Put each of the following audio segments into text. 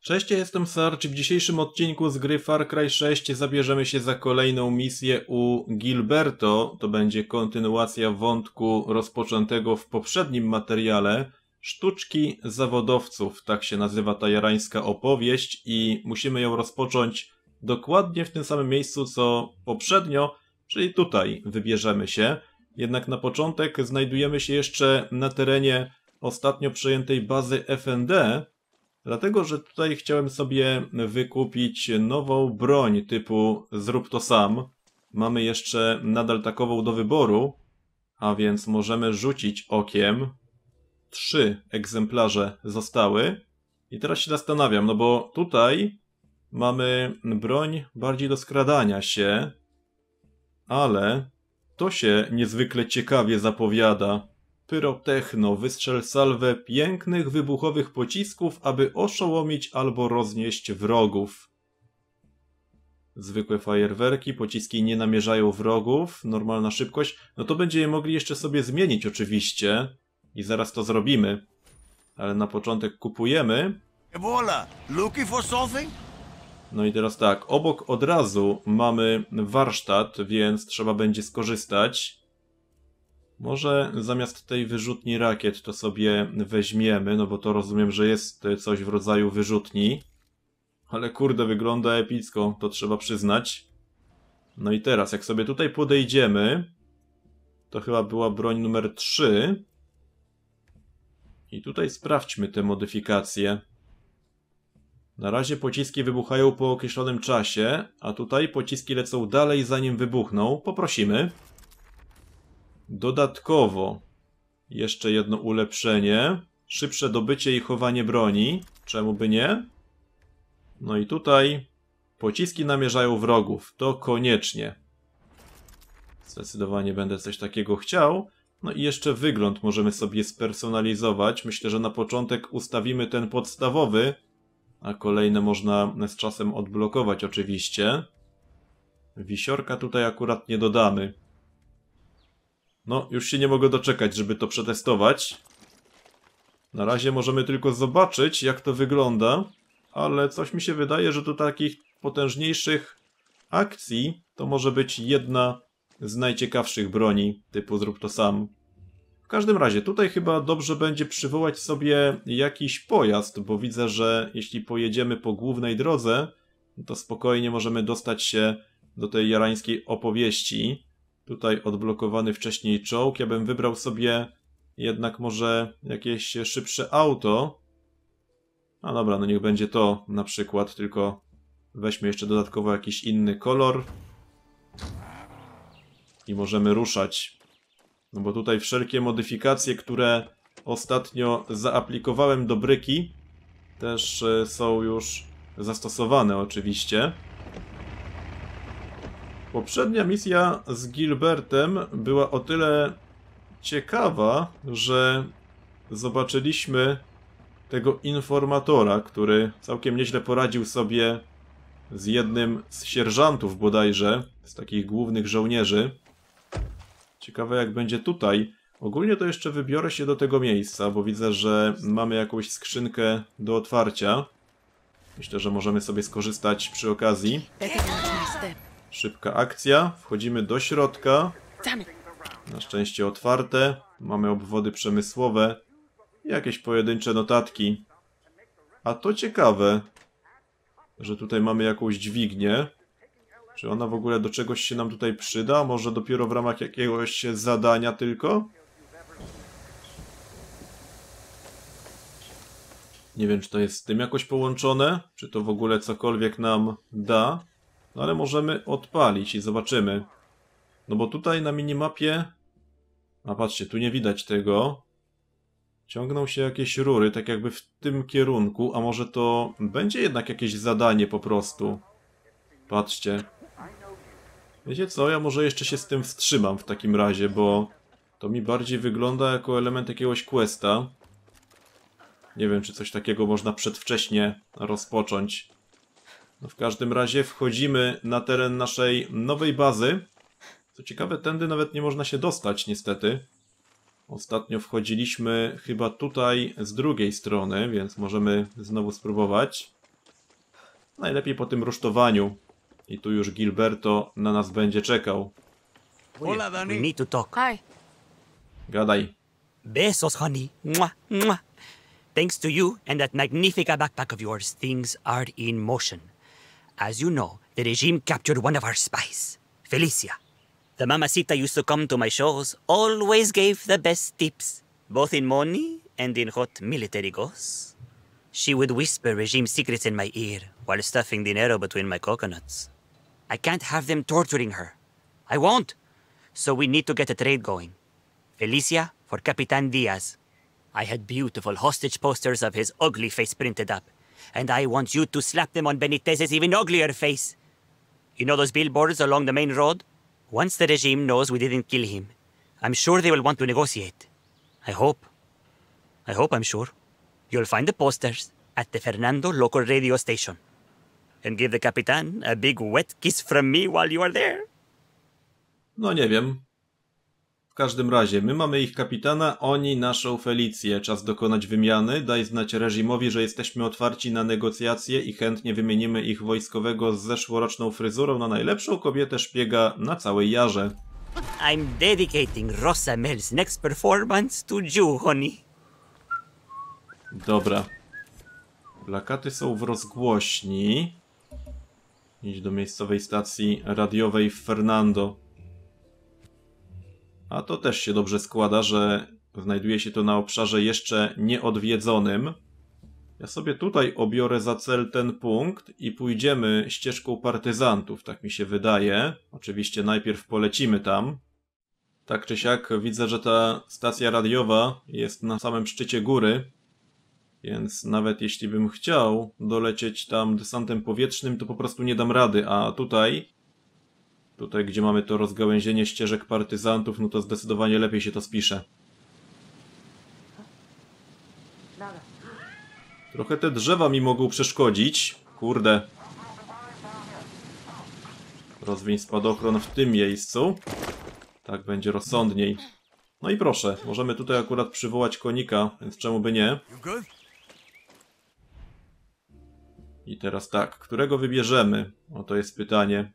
Cześć, ja jestem Sarge. W dzisiejszym odcinku z gry Far Cry 6 zabierzemy się za kolejną misję u Gilberto. To będzie kontynuacja wątku rozpoczętego w poprzednim materiale. Sztuczki zawodowców, tak się nazywa ta jarańska opowieść i musimy ją rozpocząć dokładnie w tym samym miejscu co poprzednio, czyli tutaj wybierzemy się. Jednak na początek znajdujemy się jeszcze na terenie ostatnio przejętej bazy FND, dlatego że tutaj chciałem sobie wykupić nową broń typu zrób to sam. Mamy jeszcze nadal takową do wyboru, a więc możemy rzucić okiem. 3 egzemplarze zostały. I teraz się zastanawiam, no bo tutaj mamy broń bardziej do skradania się, ale to się niezwykle ciekawie zapowiada. Pyrotechno, wystrzel salwę pięknych, wybuchowych pocisków, aby oszołomić albo roznieść wrogów. Zwykłe fajerwerki, pociski nie namierzają wrogów, normalna szybkość. No to będziemy mogli jeszcze sobie zmienić oczywiście i zaraz to zrobimy. Ale na początek kupujemy. Ebola, looking for something? No i teraz tak, obok od razu mamy warsztat, więc trzeba będzie skorzystać. Może zamiast tej wyrzutni rakiet to sobie weźmiemy, no bo to rozumiem, że jest coś w rodzaju wyrzutni. Ale kurde, wygląda epicko, to trzeba przyznać. No i teraz, jak sobie tutaj podejdziemy, to chyba była broń numer 3. I tutaj sprawdźmy te modyfikacje. Na razie pociski wybuchają po określonym czasie, a tutaj pociski lecą dalej zanim wybuchną. Poprosimy. Dodatkowo jeszcze jedno ulepszenie. Szybsze dobycie i chowanie broni. Czemu by nie? No i tutaj pociski namierzają wrogów. To koniecznie. Zdecydowanie będę coś takiego chciał. No i jeszcze wygląd możemy sobie spersonalizować. Myślę, że na początek ustawimy ten podstawowy, a kolejne można z czasem odblokować oczywiście. Wisiorka tutaj akurat nie dodamy. No, już się nie mogę doczekać, żeby to przetestować. Na razie możemy tylko zobaczyć, jak to wygląda, ale coś mi się wydaje, że do takich potężniejszych akcji to może być jedna z najciekawszych broni typu zrób to sam. W każdym razie, tutaj chyba dobrze będzie przywołać sobie jakiś pojazd, bo widzę, że jeśli pojedziemy po głównej drodze, to spokojnie możemy dostać się do tej jarańskiej opowieści. Tutaj odblokowany wcześniej czołg. Ja bym wybrał sobie jednak może jakieś szybsze auto. A dobra, no niech będzie to na przykład, tylko weźmy jeszcze dodatkowo jakiś inny kolor. I możemy ruszać. No bo tutaj wszelkie modyfikacje, które ostatnio zaaplikowałem do bryki, też są już zastosowane oczywiście. Poprzednia misja z Gilbertem była o tyle ciekawa, że zobaczyliśmy tego informatora, który całkiem nieźle poradził sobie z jednym z sierżantów bodajże, z takich głównych żołnierzy. Ciekawe jak będzie tutaj. Ogólnie to jeszcze wybiorę się do tego miejsca, bo widzę, że mamy jakąś skrzynkę do otwarcia. Myślę, że możemy sobie skorzystać przy okazji. Szybka akcja. Wchodzimy do środka. Na szczęście otwarte. Mamy obwody przemysłowe. I jakieś pojedyncze notatki. A to ciekawe, że tutaj mamy jakąś dźwignię. Czy ona w ogóle do czegoś się nam tutaj przyda? Może dopiero w ramach jakiegoś zadania tylko? Nie wiem, czy to jest z tym jakoś połączone, czy to w ogóle cokolwiek nam da. No ale możemy odpalić i zobaczymy. No bo tutaj na minimapie... A patrzcie, tu nie widać tego. Ciągną się jakieś rury, tak jakby w tym kierunku. A może to będzie jednak jakieś zadanie po prostu. Patrzcie. Wiecie co, ja może jeszcze się z tym wstrzymam w takim razie, bo to mi bardziej wygląda jako element jakiegoś questa. Nie wiem, czy coś takiego można przedwcześnie rozpocząć. No w każdym razie wchodzimy na teren naszej nowej bazy. Co ciekawe, tędy nawet nie można się dostać, niestety. Ostatnio wchodziliśmy chyba tutaj z drugiej strony, więc możemy znowu spróbować. Najlepiej po tym rusztowaniu. I tu już Gilberto na nas będzie czekał. Hola, We Danny. need to talk. Hi. Gadaj. Besos, honey. Mwah, mwah. Thanks to you and that magnifica backpack of yours, things are in motion. As you know, the regime captured one of our spies, Felicia. The mamacita used to come to my shows, always gave the best tips, both in money and in hot military goss. She would whisper regime secrets in my ear while stuffing dinero between my coconuts. I can't have them torturing her. I won't. So we need to get a trade going. Felicia for Capitan Diaz. I had beautiful hostage posters of his ugly face printed up, and I want you to slap them on Benitez's even uglier face. You know those billboards along the main road? Once the regime knows we didn't kill him, I'm sure they will want to negotiate. I hope, I'm sure. You'll find the posters at the Fernando local radio station. And give the Capitan a big wet kiss from me while you are there. No nie wiem. W każdym razie, my mamy ich kapitana, oni naszą Felicję. Czas dokonać wymiany. Daj znać reżimowi, że jesteśmy otwarci na negocjacje i chętnie wymienimy ich wojskowego z zeszłoroczną fryzurą na najlepszą kobietę szpiega na całej Jarze. I'm dedicating Rosa Mel's next performance to you, honey. Dobra. Plakaty są w rozgłośni. Idź do miejscowej stacji radiowej w Fernando. A to też się dobrze składa, że znajduje się to na obszarze jeszcze nieodwiedzonym. Ja sobie tutaj obiorę za cel ten punkt i pójdziemy ścieżką partyzantów, tak mi się wydaje. Oczywiście najpierw polecimy tam. Tak czy siak widzę, że ta stacja radiowa jest na samym szczycie góry. Więc nawet jeśli bym chciał dolecieć tam desantem powietrznym, to po prostu nie dam rady. A tutaj, gdzie mamy to rozgałęzienie ścieżek partyzantów, no to zdecydowanie lepiej się to spisze. Trochę te drzewa mi mogą przeszkodzić. Kurde. Rozwiń spadochron w tym miejscu. Tak będzie rozsądniej. No i proszę, możemy tutaj akurat przywołać konika, więc czemu by nie? You good? I teraz tak, którego wybierzemy? O, to jest pytanie.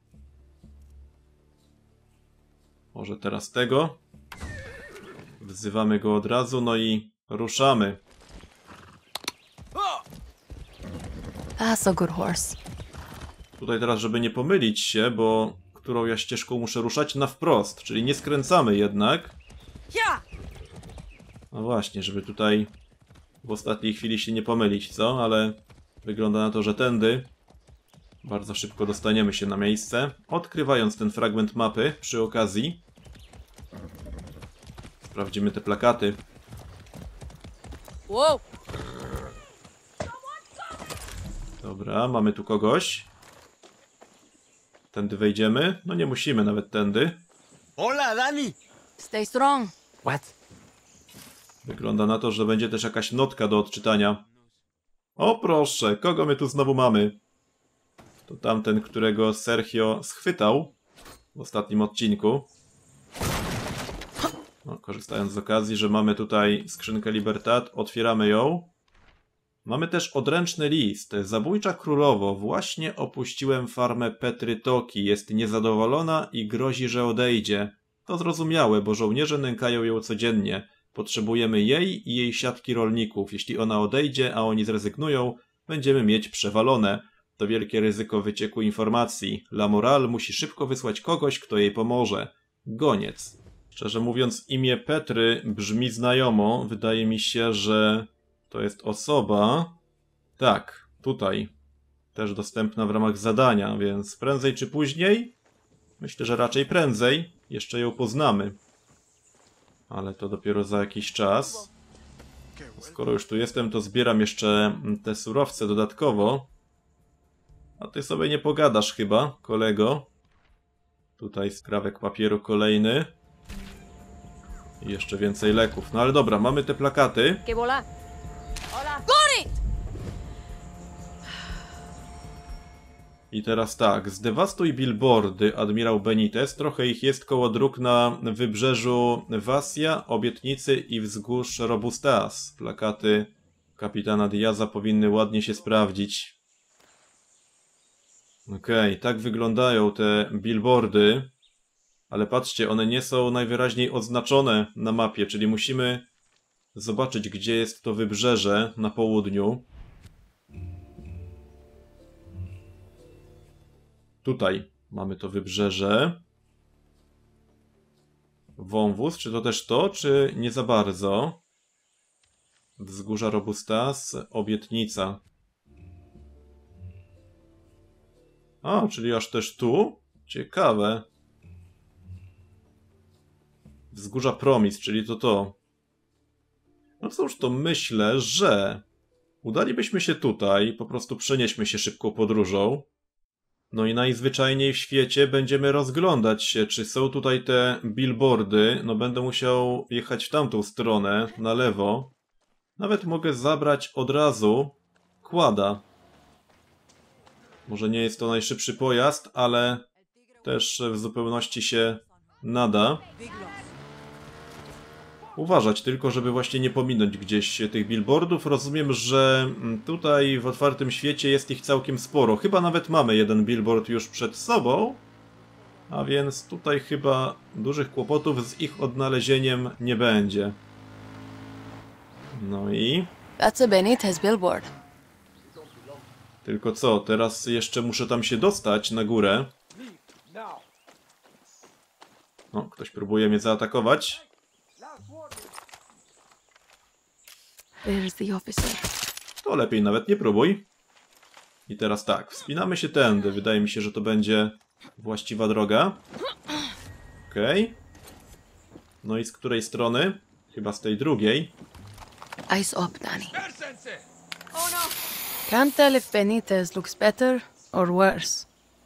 Może teraz tego? Wzywamy go od razu, no i ruszamy. That's a good horse. Tutaj teraz, żeby nie pomylić się, bo którą ja ścieżką muszę ruszać? Na wprost, czyli nie skręcamy jednak. No właśnie, żeby tutaj w ostatniej chwili się nie pomylić, co? Ale wygląda na to, że tędy bardzo szybko dostaniemy się na miejsce, odkrywając ten fragment mapy przy okazji. Sprawdzimy te plakaty. Whoa. Dobra, mamy tu kogoś. Tędy wejdziemy? No nie musimy nawet tędy. Hola, Danny. Stay strong. What? Wygląda na to, że będzie też jakaś notka do odczytania. O proszę, kogo my tu znowu mamy? To tamten, którego Sergio schwytał w ostatnim odcinku. No, korzystając z okazji, że mamy tutaj skrzynkę Libertad, otwieramy ją. Mamy też odręczny list. Zabójcza królowo, właśnie opuściłem farmę Petry Toki. Jest niezadowolona i grozi, że odejdzie. To zrozumiałe, bo żołnierze nękają ją codziennie. Potrzebujemy jej i jej siatki rolników. Jeśli ona odejdzie, a oni zrezygnują, będziemy mieć przewalone. To wielkie ryzyko wycieku informacji. La Moral musi szybko wysłać kogoś, kto jej pomoże. Goniec. Szczerze mówiąc, imię Petry brzmi znajomo. Wydaje mi się, że to jest osoba... Tak, tutaj. Też dostępna w ramach zadania, więc prędzej czy później? Myślę, że raczej prędzej. Jeszcze ją poznamy. Ale to dopiero za jakiś czas. Skoro już tu jestem, to zbieram jeszcze te surowce dodatkowo. A ty sobie nie pogadasz chyba, kolego. Tutaj skrawek papieru kolejny. I jeszcze więcej leków. No ale dobra, mamy te plakaty. Que volar. Hola. Got it! I teraz tak, zdewastuj billboardy, admirał Benitez. Trochę ich jest koło dróg na wybrzeżu Wasia, Obietnicy i wzgórz Robustas. Plakaty kapitana Diaza powinny ładnie się sprawdzić. Okej, tak wyglądają te billboardy. Ale patrzcie, one nie są najwyraźniej oznaczone na mapie, czyli musimy zobaczyć, gdzie jest to wybrzeże na południu. Tutaj mamy to wybrzeże. Wąwóz, czy to też to, czy nie za bardzo? Wzgórza Robustas, obietnica. A, czyli aż też tu? Ciekawe. Wzgórza Promis, czyli to. No cóż, to myślę, że udalibyśmy się tutaj, po prostu przenieśmy się szybką podróżą. No i najzwyczajniej w świecie będziemy rozglądać się, czy są tutaj te billboardy. No będę musiał jechać w tamtą stronę, na lewo. Nawet mogę zabrać od razu quada. Może nie jest to najszybszy pojazd, ale też w zupełności się nada. Uważać tylko, żeby właśnie nie pominąć gdzieś tych billboardów. Rozumiem, że tutaj w otwartym świecie jest ich całkiem sporo. Chyba nawet mamy jeden billboard już przed sobą. A więc tutaj chyba dużych kłopotów z ich odnalezieniem nie będzie. No i... That's a Benitez billboard. Tylko co? Teraz jeszcze muszę tam się dostać na górę. No, ktoś próbuje mnie zaatakować. There's the officer. To lepiej nawet nie próbuj. I teraz tak, wspinamy się tędy. Wydaje mi się, że to będzie właściwa droga. Okej. No i z której strony? Chyba z tej drugiej. Eyes up, Danny. Oh no! Can't tell if Benitez looks better or worse.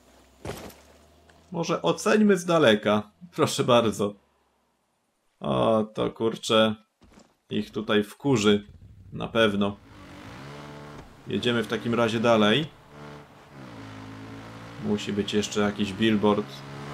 Może oceńmy z daleka. Proszę bardzo. O, to kurczę. Ich tutaj wkurzy. Na pewno. Jedziemy w takim razie dalej. Musi być jeszcze jakiś billboard.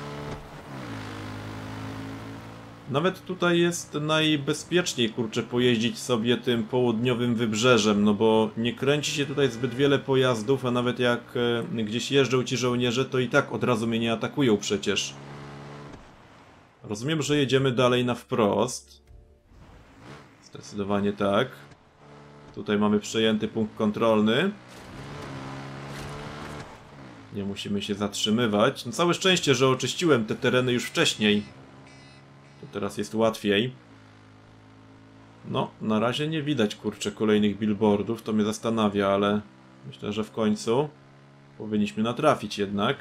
Nawet tutaj jest najbezpieczniej, kurczę, pojeździć sobie tym południowym wybrzeżem, no bo nie kręci się tutaj zbyt wiele pojazdów, a nawet jak gdzieś jeżdżą ci żołnierze, to i tak od razu mnie nie atakują przecież. Rozumiem, że jedziemy dalej na wprost. Zdecydowanie tak. Tutaj mamy przejęty punkt kontrolny. Nie musimy się zatrzymywać. No całe szczęście, że oczyściłem te tereny już wcześniej. To teraz jest łatwiej. No, na razie nie widać, kurczę, kolejnych billboardów. To mnie zastanawia, ale myślę, że w końcu powinniśmy natrafić jednak.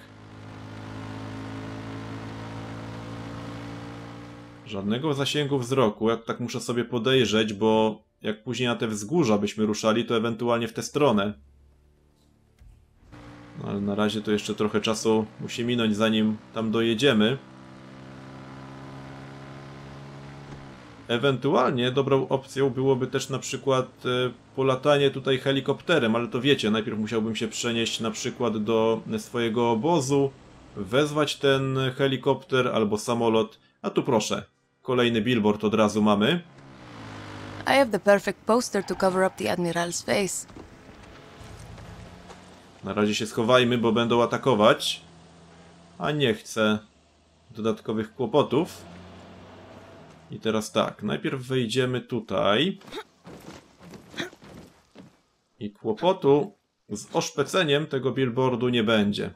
Żadnego zasięgu wzroku. Jak tak muszę sobie podejrzeć, bo jak później na te wzgórza byśmy ruszali, to ewentualnie w tę stronę. No, ale na razie to jeszcze trochę czasu musi minąć, zanim tam dojedziemy. Ewentualnie dobrą opcją byłoby też na przykład polatanie tutaj helikopterem, ale to wiecie, najpierw musiałbym się przenieść na przykład do swojego obozu, wezwać ten helikopter albo samolot, a tu proszę, kolejny billboard od razu mamy. I have the perfect poster to cover up the Admiral's face. Na razie się schowajmy, bo będą atakować, a nie chcę dodatkowych kłopotów. I teraz tak, najpierw wejdziemy tutaj i kłopotu z oszpeceniem tego billboardu nie będzie.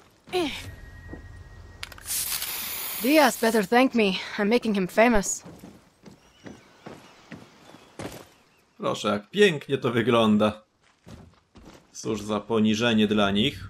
Diaz better thank me. I'm making him famous. Proszę, jak pięknie to wygląda. Cóż za poniżenie dla nich.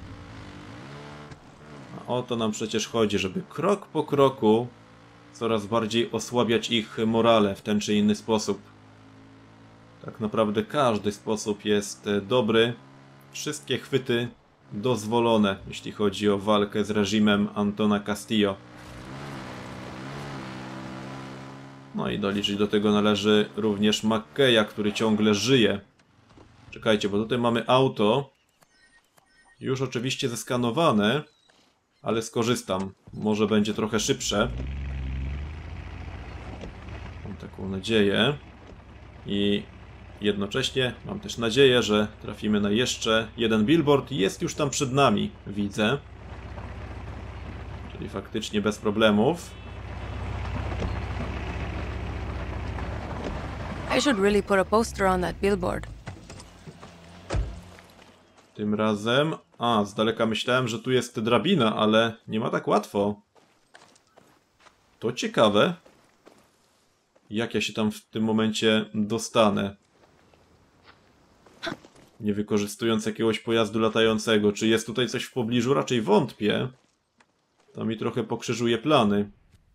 A o to nam przecież chodzi, żeby krok po kroku coraz bardziej osłabiać ich morale w ten czy inny sposób. Tak naprawdę każdy sposób jest dobry. Wszystkie chwyty dozwolone, jeśli chodzi o walkę z reżimem Antona Castillo. No i doliczyć do tego należy również McKeya, który ciągle żyje. Czekajcie, bo tutaj mamy auto. Już oczywiście zeskanowane, ale skorzystam. Może będzie trochę szybsze. Mam taką nadzieję. I Jednocześnie mam też nadzieję, że trafimy na jeszcze jeden billboard. Jest już tam przed nami, widzę. Czyli faktycznie bez problemów. I should really put a poster on that billboard. Tym razem... A, z daleka myślałem, że tu jest drabina, ale nie ma tak łatwo. To ciekawe. Jak ja się tam w tym momencie dostanę? Nie wykorzystując jakiegoś pojazdu latającego. Czy jest tutaj coś w pobliżu? Raczej wątpię. To mi trochę pokrzyżuje plany.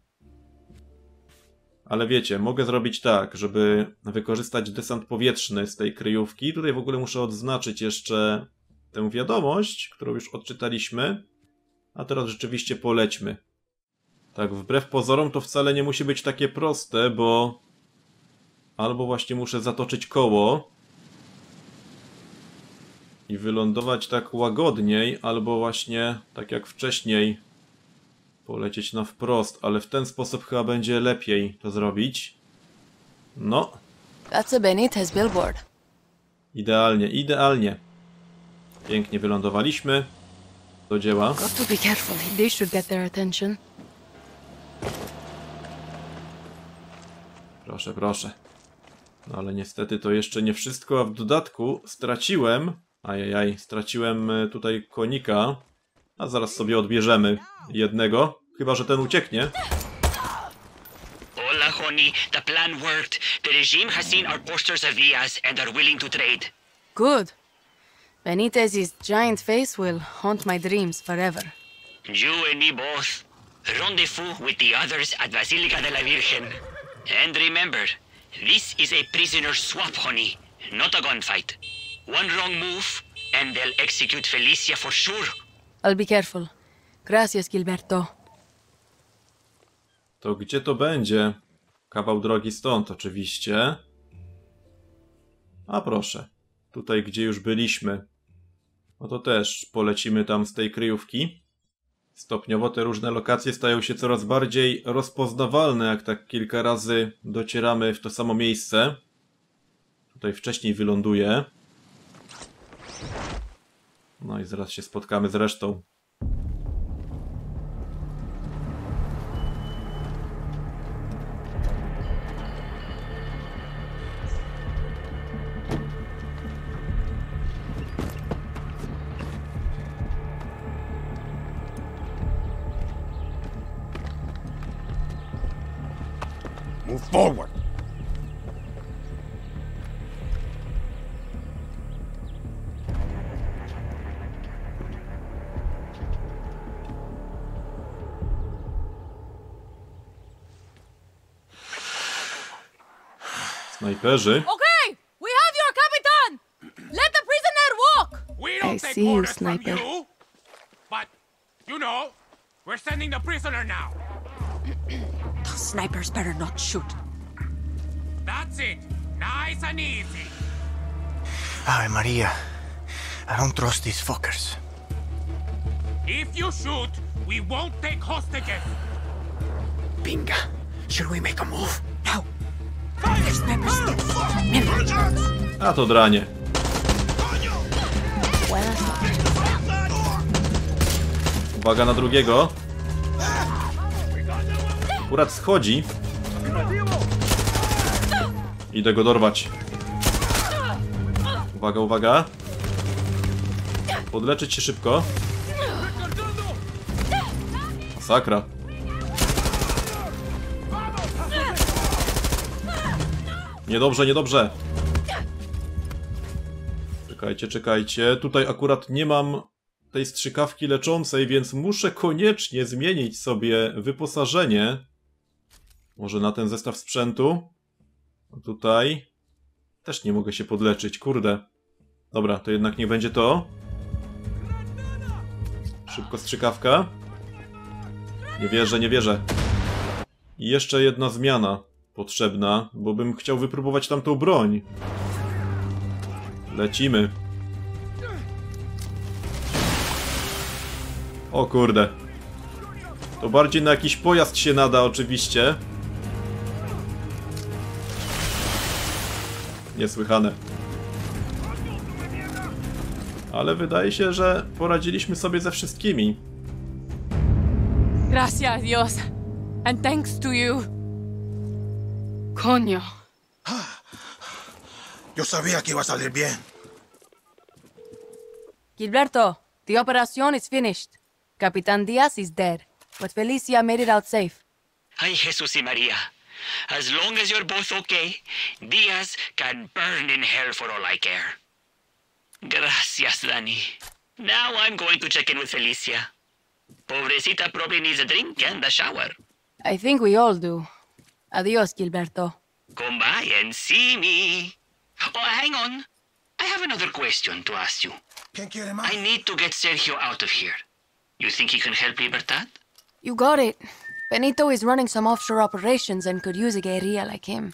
Ale wiecie, mogę zrobić tak, żeby wykorzystać desant powietrzny z tej kryjówki. Tutaj w ogóle muszę odznaczyć jeszcze tę wiadomość, którą już odczytaliśmy. A teraz rzeczywiście polećmy. Tak, wbrew pozorom to wcale nie musi być takie proste, bo... Albo właśnie muszę zatoczyć koło i wylądować tak łagodniej, albo właśnie, tak jak wcześniej, polecieć na wprost, ale w ten sposób chyba będzie lepiej to zrobić. No. That's a Benitez billboard. Idealnie, idealnie. Pięknie wylądowaliśmy. Do dzieła. Got to be careful. They should get their attention. Proszę, proszę. No ale niestety to jeszcze nie wszystko, a w dodatku straciłem... Ajajaj, straciłem tutaj konika. A zaraz sobie odbierzemy jednego. Chyba że ten ucieknie. Hola, honey. The plan worked. The regime has seen our posters of Villas and are willing to trade. Good. Benitez's giant face will haunt my dreams forever. You and me both. Rendezvous with the others at Basilica de la Virgen. And remember, this is a prisoner swap, honey, not a gunfight. One wrong move, and they'll execute Felicia for sure. I'll be careful. Gracias, Gilberto. To gdzie to będzie? Kawał drogi stąd oczywiście. A proszę. Tutaj gdzie już byliśmy. No to też polecimy tam z tej kryjówki. Stopniowo te różne lokacje stają się coraz bardziej rozpoznawalne, jak tak kilka razy docieramy w to samo miejsce. Tutaj wcześniej wyląduję. No i zaraz się spotkamy z resztą. Move forward. Snajperzy. Okay, we have your Capitan. Let the prisoner walk. We I don't take see you, orders from sniper. you. But, you know, we're sending the prisoner now. The snipers better not shoot. That's it. Nice and easy. Ave Maria. I don't trust these fuckers. If you shoot, we won't take hostages. Pinga. Should we make a move? Now. The snipers. A to dranie. Uwaga na drugiego. Akurat schodzi. Idę go dorwać. Uwaga, uwaga. Podleczyć się szybko. Masakra. Niedobrze, niedobrze. Czekajcie, czekajcie. Tutaj akurat nie mam tej strzykawki leczącej, więc muszę koniecznie zmienić sobie wyposażenie. Może na ten zestaw sprzętu. A tutaj też nie mogę się podleczyć, kurde. Dobra, to jednak niech będzie to. Szybko strzykawka. Nie wierzę, nie wierzę. I jeszcze jedna zmiana potrzebna, bo bym chciał wypróbować tamtą broń. Lecimy. O kurde. To bardziej na jakiś pojazd się nada oczywiście. Niesłychane. Ale wydaje się, że poradziliśmy sobie ze wszystkimi. Gracias, Dios. And thanks to you. Coño. Yo sabía que iba a salir bien. Gilberto, the operation is finished. Capitan Diaz is dead, but Felicia made it out safe. Ay, Jesus y Maria. As long as you're both okay, Diaz can burn in hell for all I care. Gracias, Danny. Now I'm going to check in with Felicia. Pobrecita probably needs a drink and a shower. I think we all do. Adios, Gilberto. Come by and see me. Oh, hang on. I have another question to ask you. ¿Quién quiere más? I need to get Sergio out of here. You think he can help Libertad? You got it. Benito is running some offshore operations and could use a guerrilla like him.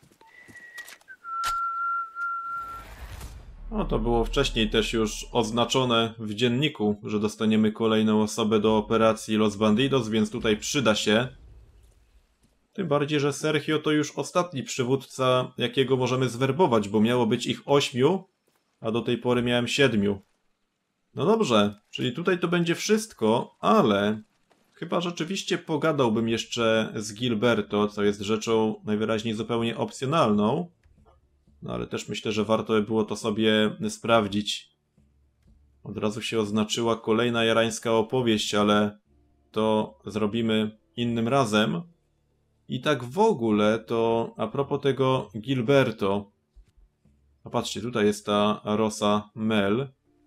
No to było wcześniej też już oznaczone w dzienniku, że dostaniemy kolejną osobę do operacji Los Bandidos, więc tutaj przyda się. Tym bardziej, że Sergio to już ostatni przywódca, jakiego możemy zwerbować, bo miało być ich 8, a do tej pory miałem 7. No dobrze, czyli tutaj to będzie wszystko, ale chyba rzeczywiście pogadałbym jeszcze z Gilberto, co jest rzeczą najwyraźniej zupełnie opcjonalną. No ale też myślę, że warto by było to sobie sprawdzić. Od razu się oznaczyła kolejna jarańska opowieść, ale to zrobimy innym razem. I tak w ogóle to a propos tego Gilberto. A patrzcie, tutaj jest ta Rosa Mel.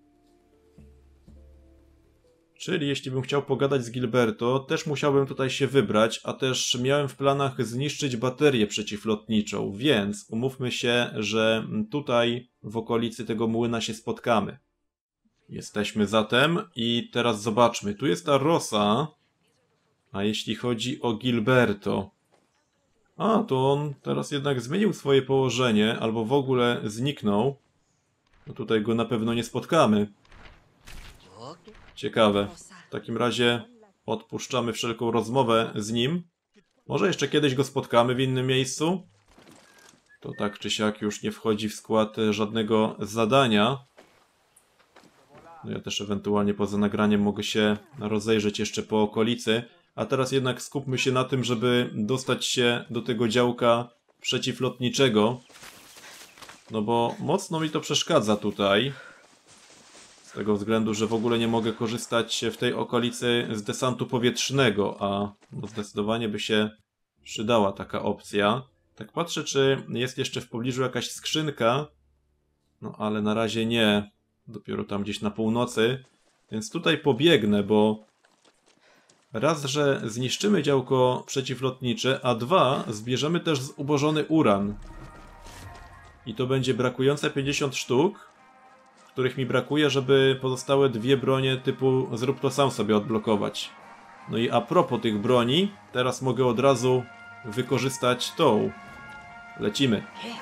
Czyli jeśli bym chciał pogadać z Gilberto, też musiałbym tutaj się wybrać, a też miałem w planach zniszczyć baterię przeciwlotniczą, więc umówmy się, że tutaj w okolicy tego młyna się spotkamy. Jesteśmy zatem i teraz zobaczmy, tu jest ta Rosa, a jeśli chodzi o Gilberto... A, to on teraz jednak zmienił swoje położenie, albo w ogóle zniknął. No tutaj go na pewno nie spotkamy. Ciekawe. W takim razie odpuszczamy wszelką rozmowę z nim. Może jeszcze kiedyś go spotkamy w innym miejscu? To tak czy siak już nie wchodzi w skład żadnego zadania. No ja też ewentualnie poza nagraniem mogę się rozejrzeć jeszcze po okolicy. A teraz jednak skupmy się na tym, żeby dostać się do tego działka przeciwlotniczego. No bo mocno mi to przeszkadza tutaj. Z tego względu, że w ogóle nie mogę korzystać w tej okolicy z desantu powietrznego, a no zdecydowanie by się przydała taka opcja. Tak patrzę, czy jest jeszcze w pobliżu jakaś skrzynka. No ale na razie nie. Dopiero tam gdzieś na północy. Więc tutaj pobiegnę, bo... Raz, że zniszczymy działko przeciwlotnicze, a dwa, zbierzemy też zubożony uran. I to będzie brakujące 50 sztuk, których mi brakuje, żeby pozostałe 2 bronie typu zrób to sam sobie odblokować. No i a propos tych broni, teraz mogę od razu wykorzystać tą. Lecimy.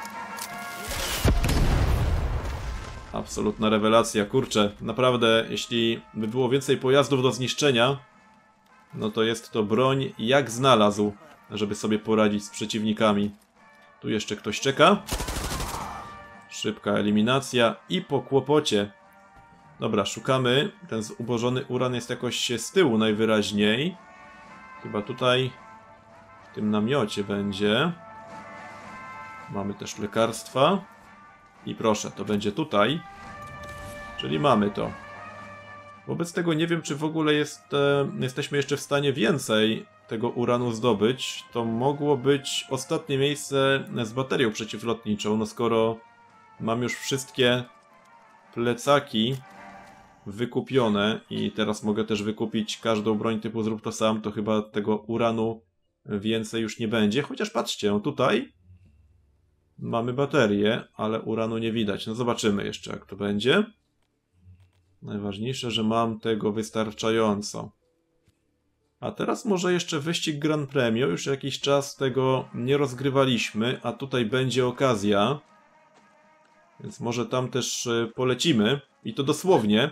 Absolutna rewelacja, kurczę. Naprawdę, jeśli by było więcej pojazdów do zniszczenia, no to jest to broń jak znalazł, żeby sobie poradzić z przeciwnikami. Tu jeszcze ktoś czeka. Szybka eliminacja i po kłopocie. Dobra, szukamy. Ten zubożony uran jest jakoś z tyłu najwyraźniej. Chyba tutaj w tym namiocie będzie. Mamy też lekarstwa. I proszę, to będzie tutaj. Czyli mamy to. Wobec tego nie wiem, czy w ogóle jesteśmy jeszcze w stanie więcej tego uranu zdobyć. To mogło być ostatnie miejsce z baterią przeciwlotniczą. No skoro mam już wszystkie plecaki wykupione i teraz mogę też wykupić każdą broń typu zrób to sam, to chyba tego uranu więcej już nie będzie. Chociaż patrzcie, tutaj mamy baterię, ale uranu nie widać. No zobaczymy jeszcze, jak to będzie. Najważniejsze, że mam tego wystarczająco. A teraz może jeszcze wyścig Grand Premio. Już jakiś czas tego nie rozgrywaliśmy, a tutaj będzie okazja. Więc może tam też polecimy. I to dosłownie.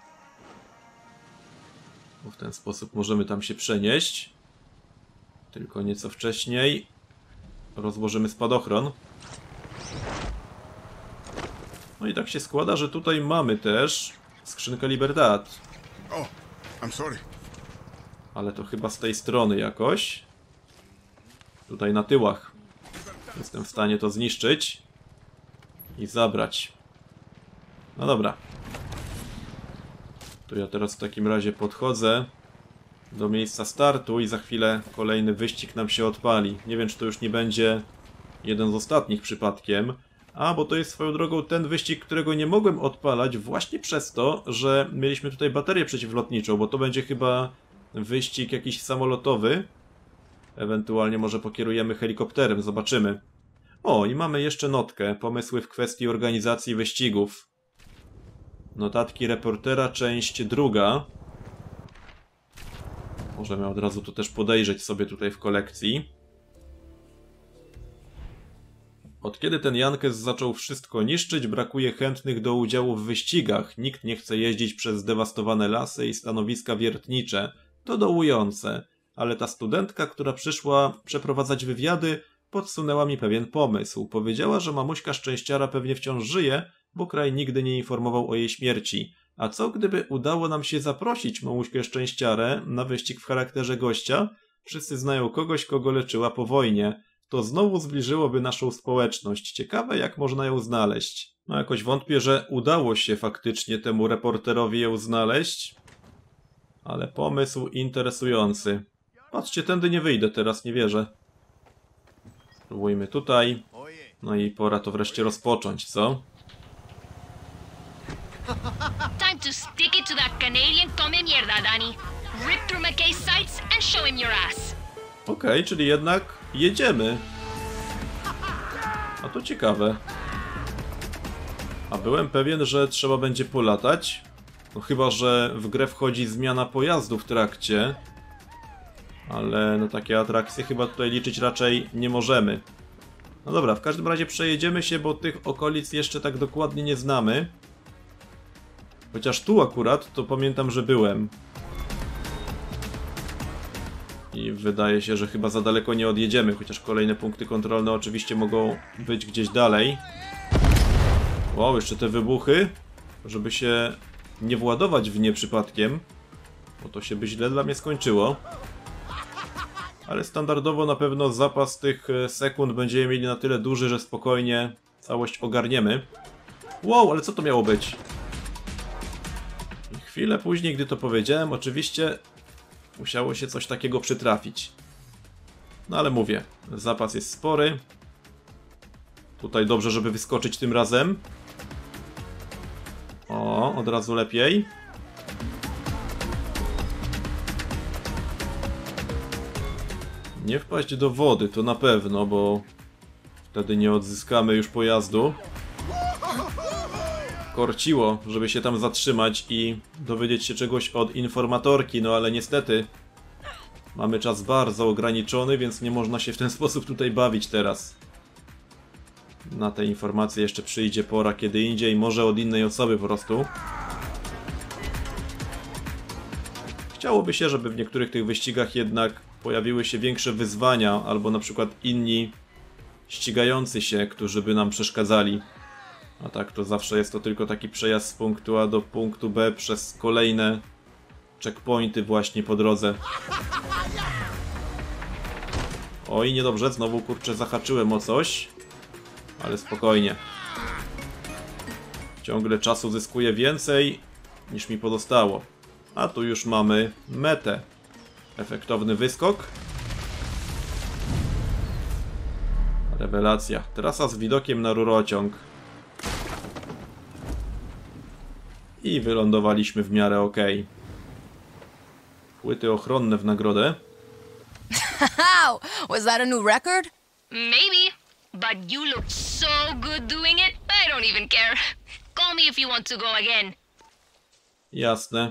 Bo w ten sposób możemy tam się przenieść. Tylko nieco wcześniej rozłożymy spadochron. No i tak się składa, że tutaj mamy też skrzynkę Libertad. Oh, I'm sorry. Ale to chyba z tej strony jakoś. Tutaj na tyłach. Jestem w stanie to zniszczyć. I zabrać. No dobra. To ja teraz w takim razie podchodzę do miejsca startu i za chwilę kolejny wyścig nam się odpali. Nie wiem, czy to już nie będzie jeden z ostatnich przypadkiem. A, bo to jest swoją drogą ten wyścig, którego nie mogłem odpalać właśnie przez to, że mieliśmy tutaj baterię przeciwlotniczą, bo to będzie chyba wyścig jakiś samolotowy. Ewentualnie może pokierujemy helikopterem, zobaczymy. O, i mamy jeszcze notkę. Pomysły w kwestii organizacji wyścigów. Notatki reportera, część 2. Możemy od razu to też podejrzeć sobie tutaj w kolekcji. Od kiedy ten Jankes zaczął wszystko niszczyć, brakuje chętnych do udziału w wyścigach. Nikt nie chce jeździć przez zdewastowane lasy i stanowiska wiertnicze. To dołujące. Ale ta studentka, która przyszła przeprowadzać wywiady, podsunęła mi pewien pomysł. Powiedziała, że mamuśka szczęściara pewnie wciąż żyje, bo kraj nigdy nie informował o jej śmierci. A co gdyby udało nam się zaprosić mamuśkę szczęściarę na wyścig w charakterze gościa? Wszyscy znają kogoś, kogo leczyła po wojnie. To znowu zbliżyłoby naszą społeczność. Ciekawe, jak można ją znaleźć. No jakoś wątpię, że udało się faktycznie temu reporterowi ją znaleźć. Ale pomysł interesujący. Patrzcie, tędy nie wyjdę teraz, nie wierzę. Spróbujmy tutaj. No i pora to wreszcie rozpocząć, co? Time to stick it to that Canadian come mierda, Danny. Rip through McKay's sights and show him your ass. Okej, czyli jednak jedziemy. A to ciekawe. A byłem pewien, że trzeba będzie polatać. No chyba, że w grę wchodzi zmiana pojazdu w trakcie. Ale no takie atrakcje chyba tutaj liczyć raczej nie możemy. No dobra, w każdym razie przejedziemy się, bo tych okolic jeszcze tak dokładnie nie znamy. Chociaż tu akurat to pamiętam, że byłem. I wydaje się, że chyba za daleko nie odjedziemy, chociaż kolejne punkty kontrolne oczywiście mogą być gdzieś dalej. Wow, jeszcze te wybuchy, żeby się nie władować w nie przypadkiem, bo to się by źle dla mnie skończyło. Ale standardowo na pewno zapas tych sekund będziemy mieli na tyle duży, że spokojnie całość ogarniemy. Wow, ale co to miało być? I chwilę później, gdy to powiedziałem, oczywiście musiało się coś takiego przytrafić. No ale mówię, zapas jest spory. Tutaj dobrze, żeby wyskoczyć tym razem. O, od razu lepiej. Nie wpaść do wody, to na pewno, bo wtedy nie odzyskamy już pojazdu. Korciło, żeby się tam zatrzymać i dowiedzieć się czegoś od informatorki, no ale niestety mamy czas bardzo ograniczony, więc nie można się w ten sposób tutaj bawić teraz. Na te informacje jeszcze przyjdzie pora kiedy indziej, może od innej osoby po prostu. Chciałoby się, żeby w niektórych tych wyścigach jednak pojawiły się większe wyzwania, albo na przykład inni ścigający się, którzy by nam przeszkadzali. A tak to zawsze jest to tylko taki przejazd z punktu A do punktu B przez kolejne checkpointy właśnie po drodze. Oj, niedobrze, znowu kurczę zahaczyłem o coś. Ale spokojnie. Ciągle czasu zyskuję więcej niż mi pozostało. A tu już mamy metę. Efektowny wyskok. Rewelacja. Trasa z widokiem na rurociąg. I wylądowaliśmy w miarę ok. Płyty ochronne w nagrodę. How? Was that a new record? Maybe, but you look so good doing it, I don't even care. Call me if you want to go again. Jasne.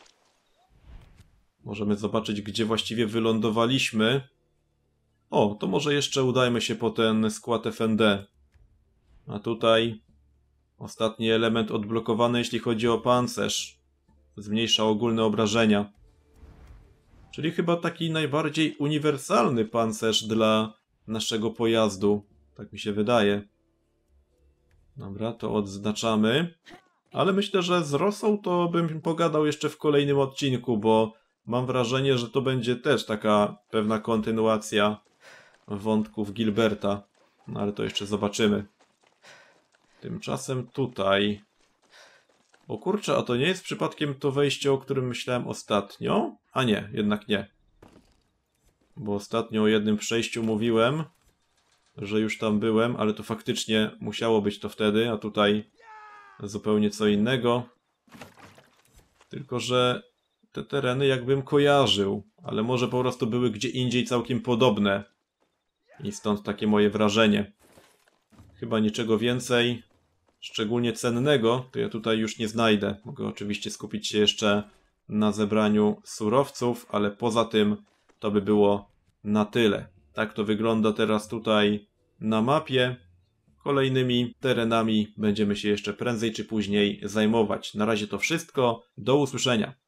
Możemy zobaczyć, gdzie właściwie wylądowaliśmy. O, to może jeszcze udajmy się po ten skład FND. A tutaj ostatni element odblokowany, jeśli chodzi o pancerz. Zmniejsza ogólne obrażenia. Czyli chyba taki najbardziej uniwersalny pancerz dla naszego pojazdu. Tak mi się wydaje. Dobra, to odznaczamy. Ale myślę, że z Rosą to bym pogadał jeszcze w kolejnym odcinku, bo mam wrażenie, że to będzie też taka pewna kontynuacja wątków Gilberta. No ale to jeszcze zobaczymy. Tymczasem tutaj... O kurczę, a to nie jest przypadkiem to wejście, o którym myślałem ostatnio? A nie, jednak nie. Bo ostatnio o jednym przejściu mówiłem, że już tam byłem, ale to faktycznie musiało być to wtedy, a tutaj zupełnie co innego. Tylko że te tereny jakbym kojarzył, ale może po prostu były gdzie indziej całkiem podobne. I stąd takie moje wrażenie. Chyba niczego więcej, szczególnie cennego, to ja tutaj już nie znajdę. Mogę oczywiście skupić się jeszcze na zebraniu surowców, ale poza tym to by było na tyle. Tak to wygląda teraz tutaj na mapie. Kolejnymi terenami będziemy się jeszcze prędzej czy później zajmować. Na razie to wszystko. Do usłyszenia.